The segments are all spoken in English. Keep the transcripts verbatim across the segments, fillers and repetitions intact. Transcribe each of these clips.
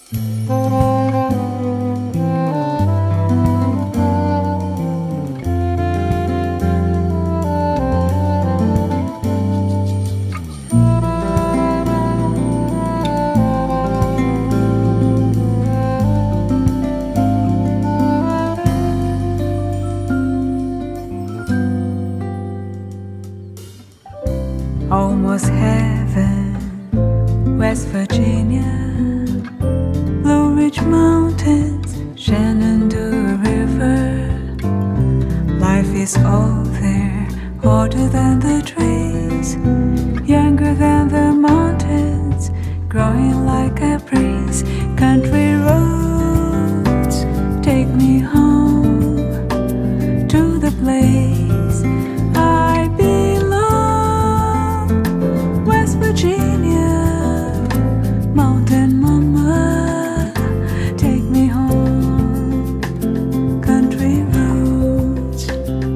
Almost heaven, West Virginia, Blue Ridge Mountains, Shenandoah River. Life is all there, older than the trees, younger than the mountains, growing like a breeze. Country roads take me home to the place I belong. West Virginia, mountain mama, take me home. Country roads,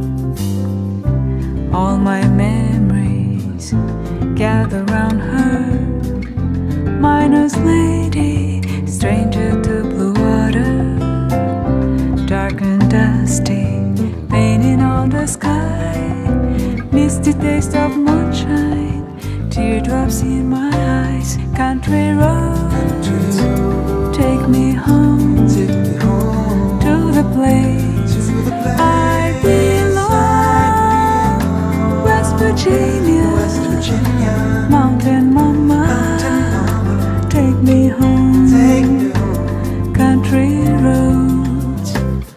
all my memories gather round her. Miner's lady, stranger to blue water, dark and dusty, painting on the sky. Misty taste of moonshine, teardrops in my eyes. Country roads, take me home, to the place I belong. West Virginia, mountain mama, take me home. Country roads,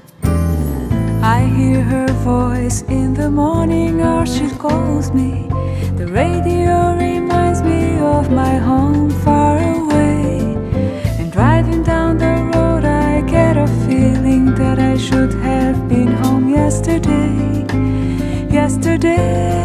I hear her voice in the morning or she calls me. The radio reminds me of my home far away. And driving down the road I get a feeling that I should have been home yesterday. Yesterday.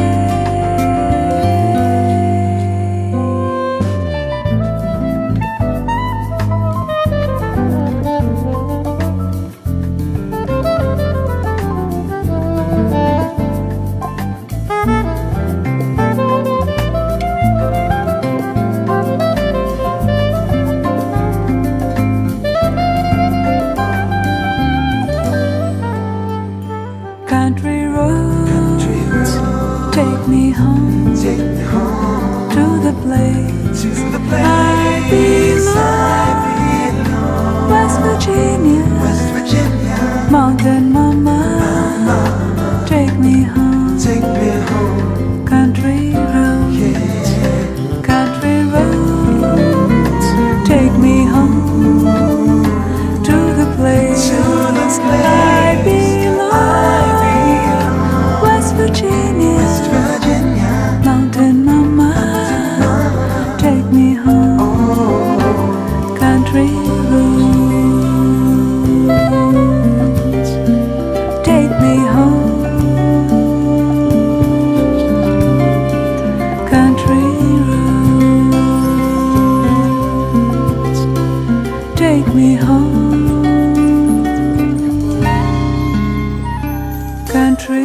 Country roads, take me home, to the place I belong. West Virginia, mountain mama, take me home. Country roads, country roads, take me home, to the place I belong. West Virginia, mountain mama, take me home. Country roads, take me home. Country roads, take me home. Country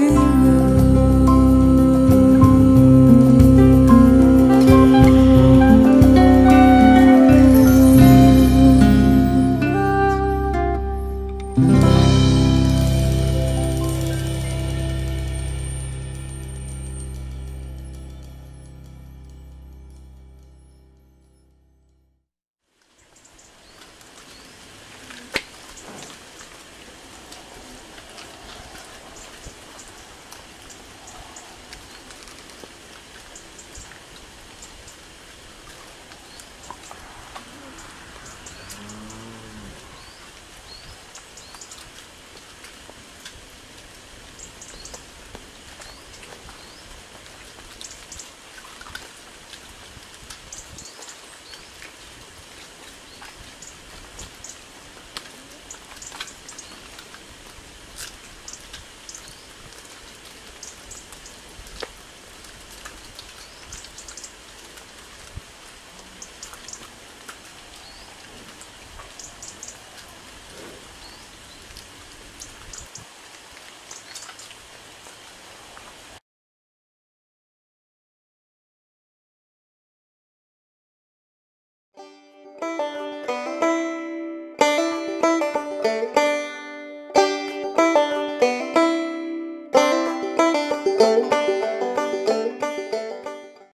Thank you.